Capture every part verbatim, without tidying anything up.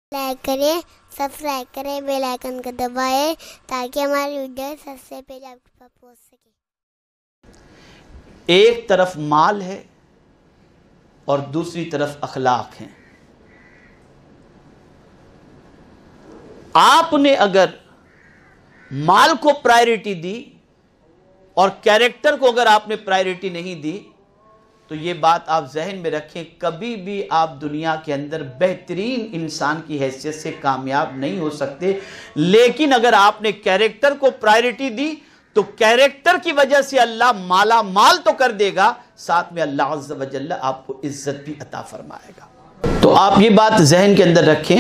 Like کریں، subscribe کریں، bell icon کو دبائیں تاکہ ہماری ویڈیو سب سے پہلے آپ کے پاس پہنچ سکے۔ ایک طرف مال ہے اور دوسری طرف اخلاق ہیں۔ آپ نے اگر مال کو پرائرٹی دی اور کیریکٹر کو اگر آپ نے پرائرٹی نہیں دی تو یہ بات آپ ذہن میں رکھیں، کبھی بھی آپ دنیا کے اندر بہترین انسان کی حیثیت سے کامیاب نہیں ہو سکتے۔ لیکن اگر آپ نے کیریکٹر کو پرائرٹی دی تو کیریکٹر کی وجہ سے اللہ مالا مال تو کر دے گا، ساتھ میں اللہ عز و جل آپ کو عزت بھی عطا فرمائے گا۔ تو آپ یہ بات ذہن کے اندر رکھیں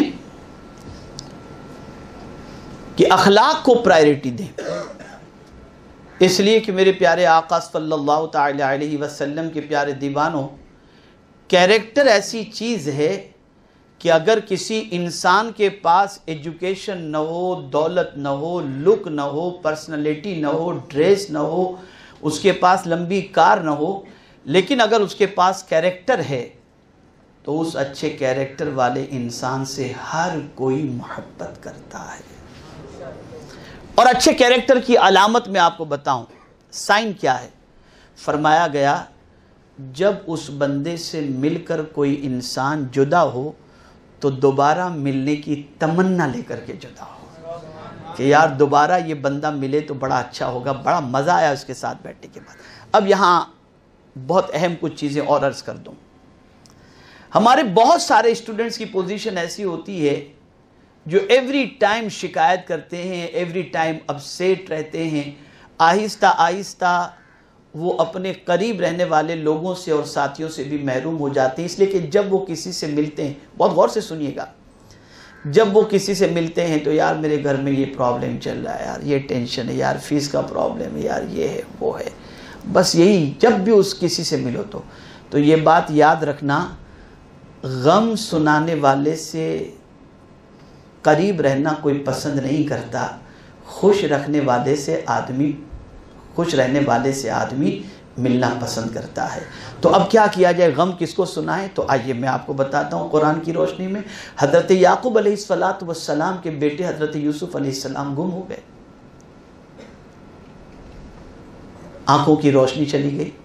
کہ اخلاق کو پرائرٹی دیں، اس لیے کہ میرے پیارے آقا صلی اللہ تعالی علیہ وسلم کے پیارے دیوانوں، کیریکٹر ایسی چیز ہے کہ اگر کسی انسان کے پاس ایجوکیشن نہ ہو، دولت نہ ہو، لک نہ ہو، پرسنالٹی نہ ہو، ڈریس نہ ہو، اس کے پاس لمبی کار نہ ہو، لیکن اگر اس کے پاس کیریکٹر ہے تو اس اچھے کیریکٹر والے انسان سے ہر کوئی محبت کرتا ہے۔ اور اچھے کیریکٹر کی علامت میں آپ کو بتاؤں، سائن کیا ہے؟ فرمایا گیا جب اس بندے سے مل کر کوئی انسان جدا ہو تو دوبارہ ملنے کی تمنا لے کر کے جدا ہو کہ یار دوبارہ یہ بندہ ملے تو بڑا اچھا ہوگا، بڑا مزہ آیا اس کے ساتھ بیٹھنے کے بعد۔ اب یہاں بہت اہم کچھ چیزیں اور عرض کر دوں۔ ہمارے بہت سارے اسٹوڈنٹس کی پوزیشن ایسی ہوتی ہے جو ایوری ٹائم شکایت کرتے ہیں، ایوری ٹائم اپسیٹ رہتے ہیں، آہستہ آہستہ وہ اپنے قریب رہنے والے لوگوں سے اور ساتھیوں سے بھی محروم ہو جاتے ہیں، اس لیے کہ جب وہ کسی سے ملتے ہیں، بہت غور سے سنیے گا، جب وہ کسی سے ملتے ہیں تو یار میرے گھر میں یہ پرابلم چل رہا ہے، یار یہ ٹینشن ہے، یار فیس کا پرابلم ہے، یار یہ ہے وہ ہے، بس یہی جب بھی اس کسی سے ملو تو تو یہ بات یاد رکھنا، غم سنانے والے سے قریب رہنا کوئی پسند نہیں کرتا، خوش رکھنے والے سے آدمی خوش رہنے والے سے آدمی ملنا پسند کرتا ہے۔ تو اب کیا کیا جائے، غم کس کو سنائیں؟ تو آئیے میں آپ کو بتاتا ہوں قرآن کی روشنی میں۔ حضرت یعقوب علیہ السلام کے بیٹے حضرت یوسف علیہ السلام گم ہو گئے، آنکھوں کی روشنی چلی گئی۔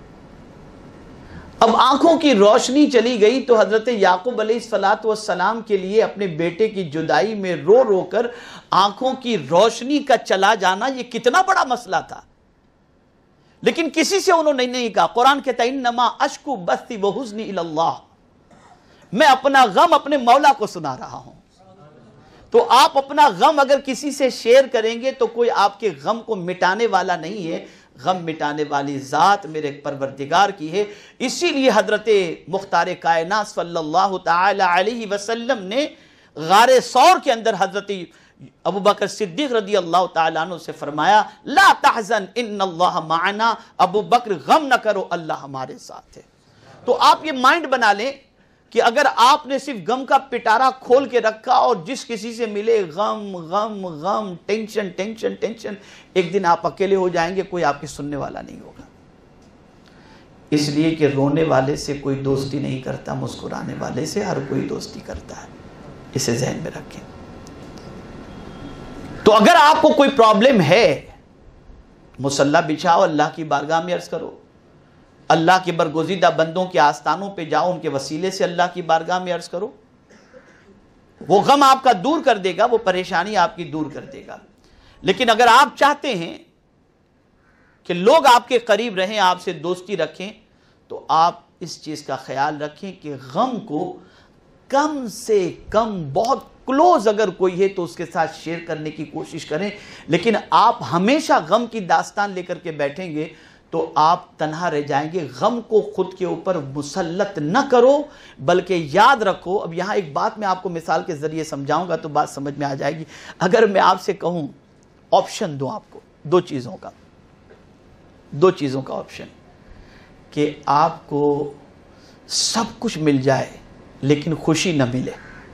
اب آنکھوں کی روشنی چلی گئی تو حضرت یعقوب علیہ السلام کے لیے اپنے بیٹے کی جدائی میں رو رو کر آنکھوں کی روشنی کا چلا جانا یہ کتنا بڑا مسئلہ تھا، لیکن کسی سے انہوں نے نہیں کہا۔ قرآن کہتا ہے انما اشکو بثی وحزنی الی اللہ، میں اپنا غم اپنے مولا کو سنا رہا ہوں۔ تو آپ اپنا غم اگر کسی سے شیئر کریں گے تو کوئی آپ کے غم کو مٹانے والا نہیں ہے، غم مٹانے والی ذات میرے پروردگار کی ہے۔ اسی لیے حضرت مختار کائنات صلی اللہ تعالی علیہ وسلم نے غار ثور کے اندر حضرت ابو بکر صدیق رضی اللہ تعالیٰ عنہ سے فرمایا لا تحزن ان اللہ معنا، ابو بکر غم نہ کرو، اللہ ہمارے ساتھ ہے۔ تو آپ یہ مائنڈ بنا لیں کہ اگر آپ نے صرف غم کا پٹارا کھول کے رکھا اور جس کسی سے ملے غم غم غم ٹینشن ٹینشن ٹینشن، ایک دن آپ اکیلے ہو جائیں گے، کوئی آپ کی سننے والا نہیں ہوگا۔ اس لیے کہ رونے والے سے کوئی دوستی نہیں کرتا، مسکرانے والے سے ہر کوئی دوستی کرتا ہے، اسے ذہن میں رکھیں۔ تو اگر آپ کو کوئی پرابلم ہے، مصلی بچھاؤ، اللہ کی بارگاہ میں عرض کرو، اللہ کے برگزیدہ بندوں کے آستانوں پہ جاؤ، ان کے وسیلے سے اللہ کی بارگاہ میں عرض کرو، وہ غم آپ کا دور کر دے گا، وہ پریشانی آپ کی دور کر دے گا۔ لیکن اگر آپ چاہتے ہیں کہ لوگ آپ کے قریب رہیں، آپ سے دوستی رکھیں، تو آپ اس چیز کا خیال رکھیں کہ غم کو کم سے کم، بہت کلوز اگر کوئی ہے تو اس کے ساتھ شیئر کرنے کی کوشش کریں، لیکن آپ ہمیشہ غم کی داستان لے کر کے بیٹھیں گے تو آپ تنہا رہ جائیں گے۔ غم کو خود کے اوپر مسلط نہ کرو، بلکہ یاد رکھو۔ اب یہاں ایک بات میں آپ کو مثال کے ذریعے سمجھاؤں گا تو بات سمجھ میں آ جائے گی۔ اگر میں آپ سے کہوں، آپشن دوں آپ کو دو چیزوں کا دو چیزوں کا آپشن کہ آپ کو سب کچھ مل جائے لیکن خوشی نہ ملے،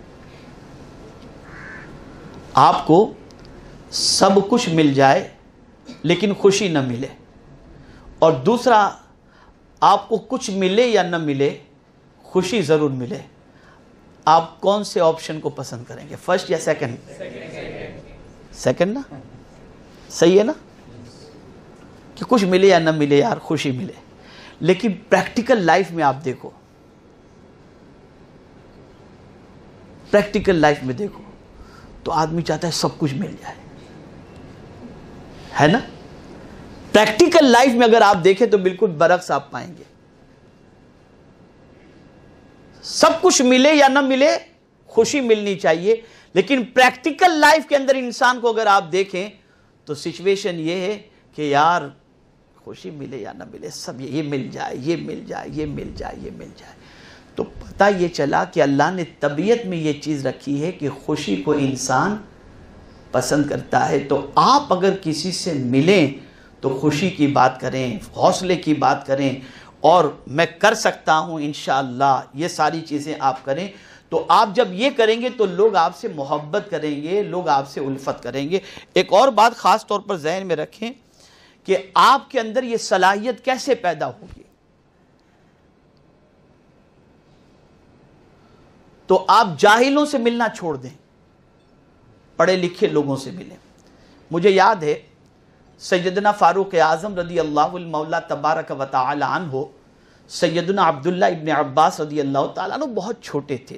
آپ کو سب کچھ مل جائے لیکن خوشی نہ ملے، اور دوسرا آپ کو کچھ ملے یا نہ ملے خوشی ضرور ملے، آپ کون سے آپشن کو پسند کریں گے, فرسٹ یا سیکنڈ؟ سیکنڈ نا, صحیح ہے نا, کہ کچھ ملے یا نہ ملے یار خوشی ملے. لیکن پریکٹیکل لائف میں آپ دیکھو, پریکٹیکل لائف میں دیکھو تو آدمی چاہتا ہے سب کچھ مل جائے, ہے نا. پریکٹیکل لائف میں اگر آپ دیکھیں تو بالکل برعکس آپ پائیں گے. سب کچھ ملے یا نہ ملے خوشی ملنی چاہیے, لیکن پریکٹیکل لائف کے اندر انسان کو اگر آپ دیکھیں تو سچویشن یہ ہے کہ یار خوشی ملے یا نہ ملے سب یہ مل جائے, یہ مل جائے, یہ مل جائے, یہ مل جائے. تو پتہ یہ چلا کہ اللہ نے طبیعت میں یہ چیز رکھی ہے کہ خوشی کو انسان پسند کرتا ہے. تو آپ اگر کسی سے ملیں تو خوشی کی بات کریں, حوصلے کی بات کریں, اور میں کر سکتا ہوں انشاءاللہ یہ ساری چیزیں آپ کریں. تو آپ جب یہ کریں گے تو لوگ آپ سے محبت کریں گے, لوگ آپ سے الفت کریں گے. ایک اور بات خاص طور پر ذہن میں رکھیں کہ آپ کے اندر یہ صلاحیت کیسے پیدا ہوگی. تو آپ جاہلوں سے ملنا چھوڑ دیں, پڑھے لکھے لوگوں سے ملیں. مجھے یاد ہے سیدنا فاروق اعظم رضی اللہ المولا تبارک و تعالی عنہ, سیدنا عبداللہ ابن عباس رضی اللہ تعالیٰ عنہ بہت چھوٹے تھے,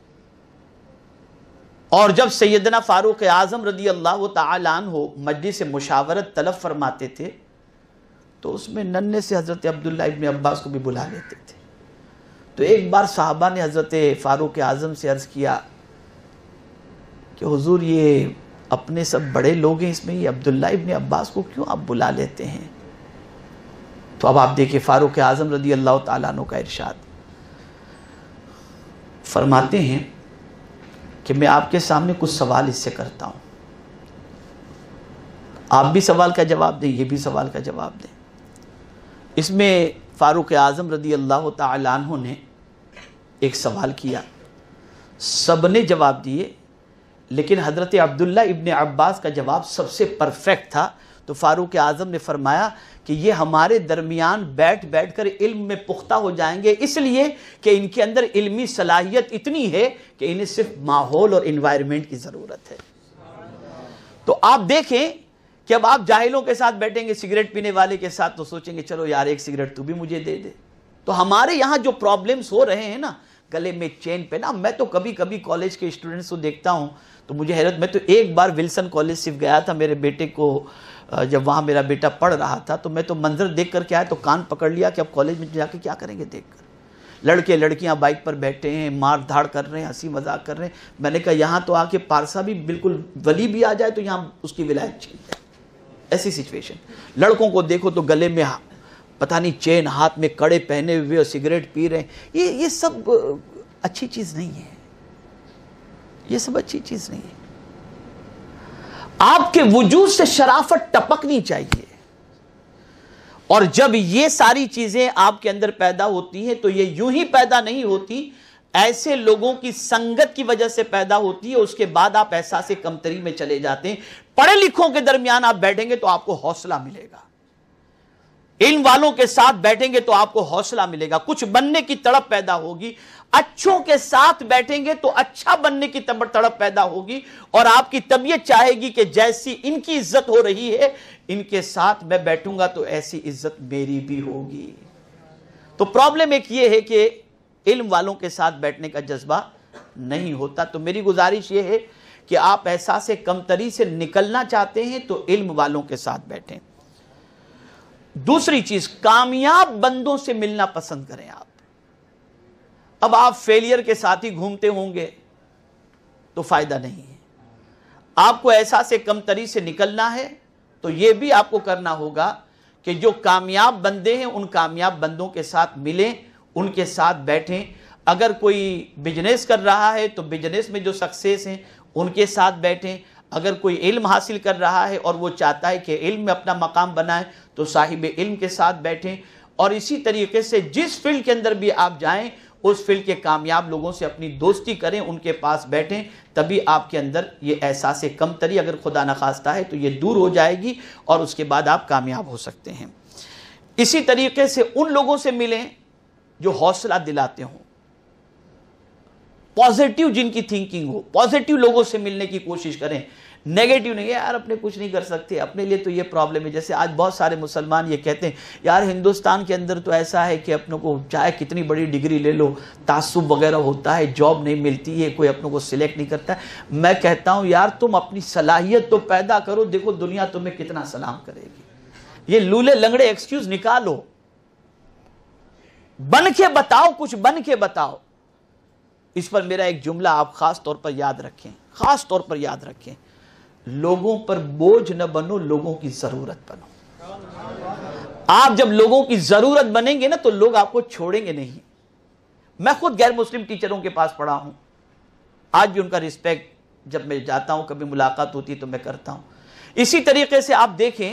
اور جب سیدنا فاروق اعظم رضی اللہ تعالی عنہ مجلس مشاورت طلب فرماتے تھے تو اس میں ننھے سے حضرت عبداللہ ابن عباس کو بھی بلا لیتے تھے. تو ایک بار صحابہ نے حضرت فاروق اعظم سے عرض کیا کہ حضور یہ اپنے سب بڑے لوگ ہیں, اس میں یہ عبداللہ ابن عباس کو کیوں آپ بلا لیتے ہیں؟ تو اب آپ دیکھیں فاروق اعظم رضی اللہ تعالیٰ عنہ کا ارشاد, فرماتے ہیں کہ میں آپ کے سامنے کچھ سوال اس سے کرتا ہوں, آپ بھی سوال کا جواب دیں, یہ بھی سوال کا جواب دیں. اس میں فاروق اعظم رضی اللہ تعالیٰ عنہ نے ایک سوال کیا, سب نے جواب دیے, لیکن حضرت عبداللہ ابن عباس کا جواب سب سے پرفیکٹ تھا. تو فاروق اعظم نے فرمایا کہ یہ ہمارے درمیان بیٹھ بیٹھ کر علم میں پختہ ہو جائیں گے, اس لیے کہ ان کے اندر علمی صلاحیت اتنی ہے کہ انہیں صرف ماحول اور انوائرمنٹ کی ضرورت ہے. تو آپ دیکھیں کہ اب آپ جاہلوں کے ساتھ بیٹھیں گے, سگریٹ پینے والے کے ساتھ, تو سوچیں گے چلو یار ایک سگریٹ تو بھی مجھے دے دے. تو ہمارے یہاں جو پرابلمز ہو رہے ہیں نا, گلے میں چین پہ نا, میں تو کبھی کبھی کالج کے اسٹوڈنٹس کو دیکھتا ہوں تو مجھے حیرت, میں تو ایک بار ولسن کالج صرف گیا تھا میرے بیٹے کو, جب وہاں میرا بیٹا پڑھ رہا تھا تو میں تو منظر دیکھ کر کے آیا تو کان پکڑ لیا کہ اب کالج میں جا کے کیا کریں گے. دیکھ کر لڑکے لڑکیاں بائک پر بیٹھے ہیں, مار دھاڑ کر رہے ہیں, ہنسی مذاق کر رہے ہیں. میں نے کہا یہاں تو آ کے پارسا بھی بالکل ولی بھی آ جائے تو یہاں اس کی ولایت چھین جائے, ایسی سچویشن. لڑکوں کو دیکھو تو گلے میں پتہ نہیں چین, ہاتھ میں کڑے پہنے ہوئے اور سگریٹ پی رہے ہیں. یہ یہ سب اچھی چیز نہیں ہے, یہ سب اچھی چیز نہیں ہے. آپ کے وجود سے شرافت ٹپکنی چاہیے, اور جب یہ ساری چیزیں آپ کے اندر پیدا ہوتی ہیں تو یہ یوں ہی پیدا نہیں ہوتی, ایسے لوگوں کی سنگت کی وجہ سے پیدا ہوتی ہے. اس کے بعد آپ احساس کمتری میں چلے جاتے ہیں. پڑھے لکھوں کے درمیان آپ بیٹھیں گے تو آپ کو حوصلہ ملے گا, علم والوں کے ساتھ بیٹھیں گے تو آپ کو حوصلہ ملے گا, کچھ بننے کی تڑپ پیدا ہوگی. اچھوں کے ساتھ بیٹھیں گے تو اچھا بننے کی تڑپ پیدا ہوگی, اور آپ کی طبیعت چاہے گی کہ جیسی ان کی عزت ہو رہی ہے ان کے ساتھ میں بیٹھوں گا تو ایسی عزت میری بھی ہوگی. تو پرابلم ایک یہ ہے کہ علم والوں کے ساتھ بیٹھنے کا جذبہ نہیں ہوتا. تو میری گزارش یہ ہے کہ آپ احساس کمتری سے نکلنا چاہتے ہیں تو علم والوں کے ساتھ بیٹھیں. دوسری چیز, کامیاب بندوں سے ملنا پسند کریں آپ. اب آپ فیلئر کے ساتھ ہی گھومتے ہوں گے تو فائدہ نہیں ہے. آپ کو احساس کمتری سے نکلنا ہے تو یہ بھی آپ کو کرنا ہوگا کہ جو کامیاب بندے ہیں ان کامیاب بندوں کے ساتھ ملیں, ان کے ساتھ بیٹھیں. اگر کوئی بزنس کر رہا ہے تو بزنس میں جو سکسیس ہیں ان کے ساتھ بیٹھیں. اگر کوئی علم حاصل کر رہا ہے اور وہ چاہتا ہے کہ علم میں اپنا مقام بنائے تو صاحب علم کے ساتھ بیٹھیں. اور اسی طریقے سے جس فیلڈ کے اندر بھی آپ جائیں اس فیلڈ کے کامیاب لوگوں سے اپنی دوستی کریں, ان کے پاس بیٹھیں. تبھی آپ کے اندر یہ احساس کمتری اگر خدا نخواستہ ہے تو یہ دور ہو جائے گی, اور اس کے بعد آپ کامیاب ہو سکتے ہیں. اسی طریقے سے ان لوگوں سے ملیں جو حوصلہ دلاتے ہوں. پازیٹیو جن کی تھنکنگ ہو، پازیٹیو لوگوں سے ملنے کی کوشش کریں، نیگیٹو نہیں ہے یار اپنے کچھ نہیں کر سکتے، اپنے لیے تو یہ پرابلم ہے. جیسے آج بہت سارے مسلمان یہ کہتے ہیں یار ہندوستان کے اندر تو ایسا ہے کہ اپنوں کو چاہے کتنی بڑی ڈگری لے لو، تعصب وغیرہ ہوتا ہے، جاب نہیں ملتی ہے، کوئی اپنوں کو سلیکٹ نہیں کرتا ہے. میں کہتا ہوں یار تم اپنی صلاحیت تو پیدا کرو، دیکھو دنیا تمہیں کتنا سلام کرے گی. یہ لولے لنگڑے ایکسکیوز نکالو، بن کے بتاؤ، کچھ بن کے بتاؤ. اس پر میرا ایک جملہ آپ خاص طور پر یاد رکھیں، خاص طور پر یاد رکھیں، لوگوں پر بوجھ نہ بنو، لوگوں کی ضرورت بنو. آپ جب لوگوں کی ضرورت بنیں گے نا تو لوگ آپ کو چھوڑیں گے نہیں. میں خود غیر مسلم ٹیچروں کے پاس پڑھا ہوں، آج بھی ان کا رسپیکٹ جب میں جاتا ہوں، کبھی ملاقات ہوتی ہے تو میں کرتا ہوں. اسی طریقے سے آپ دیکھیں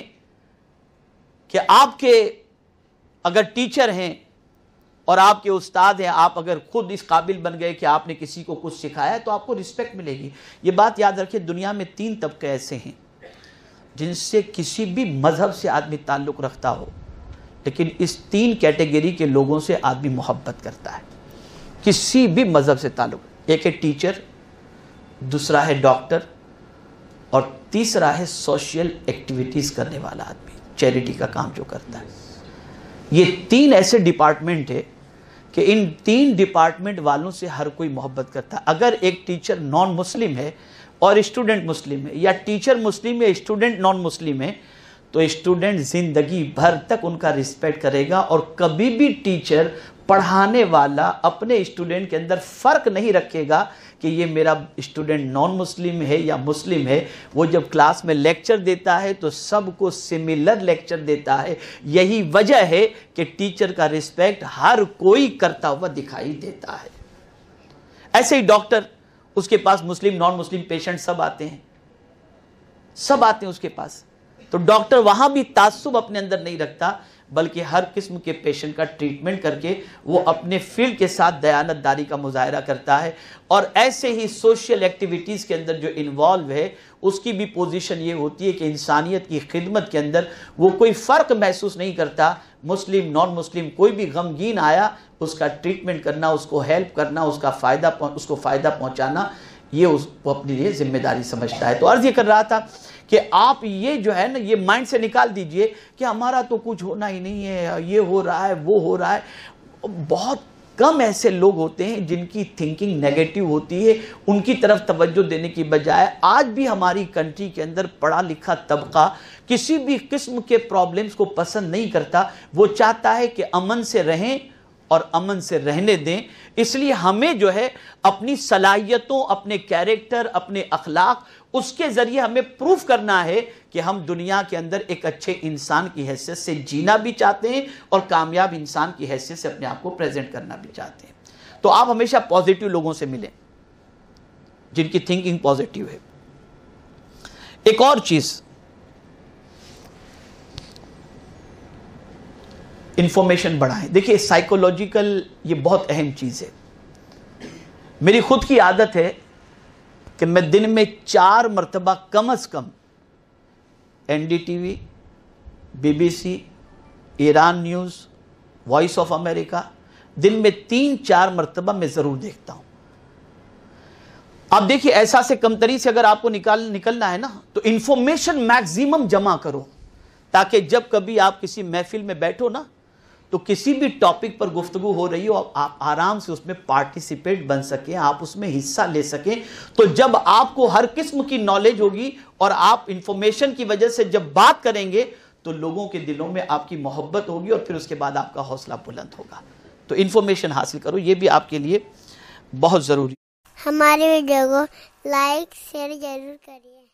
کہ آپ کے اگر ٹیچر ہیں اور آپ کے استاد ہیں، آپ اگر خود اس قابل بن گئے کہ آپ نے کسی کو کچھ سکھایا ہے تو آپ کو رسپیکٹ ملے گی. یہ بات یاد رکھیں، دنیا میں تین طبقے ایسے ہیں جن سے کسی بھی مذہب سے آدمی تعلق رکھتا ہو، لیکن اس تین کیٹیگری کے لوگوں سے آدمی محبت کرتا ہے، کسی بھی مذہب سے تعلق. ایک ہے ٹیچر، دوسرا ہے ڈاکٹر، اور تیسرا ہے سوشل ایکٹیویٹیز کرنے والا آدمی، چیریٹی کا کام جو کرتا ہے. یہ تین ایسے ڈپارٹمنٹ ہے کہ ان تین ڈپارٹمنٹ والوں سے ہر کوئی محبت کرتا ہے. اگر ایک ٹیچر نان مسلم ہے اور اسٹوڈنٹ مسلم ہے، یا ٹیچر مسلم ہے اسٹوڈنٹ نان مسلم ہے، تو اسٹوڈنٹ زندگی بھر تک ان کا رسپیکٹ کرے گا. اور کبھی بھی ٹیچر پڑھانے والا اپنے اسٹوڈنٹ کے اندر فرق نہیں رکھے گا کہ یہ میرا اسٹوڈنٹ نان مسلم ہے یا مسلم ہے. وہ جب کلاس میں لیکچر دیتا ہے تو سب کو سملر لیکچر دیتا ہے. یہی وجہ ہے کہ ٹیچر کا رسپیکٹ ہر کوئی کرتا ہوا دکھائی دیتا ہے. ایسے ہی ڈاکٹر، اس کے پاس مسلم نان مسلم پیشنٹ سب آتے ہیں، سب آتے ہیں اس کے پاس. تو ڈاکٹر وہاں بھی تعصب اپنے اندر نہیں رکھتا، بلکہ ہر قسم کے پیشنٹ کا ٹریٹمنٹ کر کے وہ اپنے فیلڈ کے ساتھ دیانت داری کا مظاہرہ کرتا ہے. اور ایسے ہی سوشل ایکٹیویٹیز کے اندر جو انوالو ہے، اس کی بھی پوزیشن یہ ہوتی ہے کہ انسانیت کی خدمت کے اندر وہ کوئی فرق محسوس نہیں کرتا. مسلم نان مسلم کوئی بھی غمگین آیا، اس کا ٹریٹمنٹ کرنا، اس کو ہیلپ کرنا، اس کا فائدہ اس کو فائدہ پہنچانا، یہ اس کو اپنے لیے ذمہ داری سمجھتا ہے. تو عرض یہ کر رہا تھا کہ آپ یہ جو ہے نا، یہ مائنڈ سے نکال دیجئے کہ ہمارا تو کچھ ہونا ہی نہیں ہے، یہ ہو رہا ہے، وہ ہو رہا ہے. بہت کم ایسے لوگ ہوتے ہیں جن کی تھنکنگ نیگیٹو ہوتی ہے. ان کی طرف توجہ دینے کی بجائے آج بھی ہماری کنٹری کے اندر پڑھا لکھا طبقہ کسی بھی قسم کے پرابلمز کو پسند نہیں کرتا. وہ چاہتا ہے کہ امن سے رہیں اور امن سے رہنے دیں. اس لیے ہمیں جو ہے اپنی صلاحیتوں، اپنے کیریکٹر، اپنے اخلاق، اس کے ذریعے ہمیں پروف کرنا ہے کہ ہم دنیا کے اندر ایک اچھے انسان کی حیثیت سے جینا بھی چاہتے ہیں اور کامیاب انسان کی حیثیت سے اپنے آپ کو پریزنٹ کرنا بھی چاہتے ہیں. تو آپ ہمیشہ پازیٹیو لوگوں سے ملیں جن کی تھنکنگ پازیٹیو ہے. ایک اور چیز، انفارمیشن بڑھائیں. دیکھیے سائیکولوجیکل یہ بہت اہم چیز ہے. میری خود کی عادت ہے کہ میں دن میں چار مرتبہ کم از کم N D T V, B B C, Iran news, voice of America, دن میں تین چار مرتبہ میں ضرور دیکھتا ہوں. آپ دیکھیے ایسا سے کمتری سے اگر آپ کو نکال نکلنا ہے نا، تو انفارمیشن میکزیمم جمع کرو، تاکہ جب کبھی آپ کسی محفل میں بیٹھو نا، تو کسی بھی ٹاپک پر گفتگو ہو رہی ہو، آپ آرام سے اس میں پارٹیسپیٹ بن سکیں، آپ اس میں حصہ لے سکیں. تو جب آپ کو ہر قسم کی نالج ہوگی اور آپ انفارمیشن کی وجہ سے جب بات کریں گے تو لوگوں کے دلوں میں آپ کی محبت ہوگی اور پھر اس کے بعد آپ کا حوصلہ بلند ہوگا. تو انفارمیشن حاصل کرو، یہ بھی آپ کے لیے بہت ضروری. ہماری ویڈیو کو لائک شیئر ضرور کریے.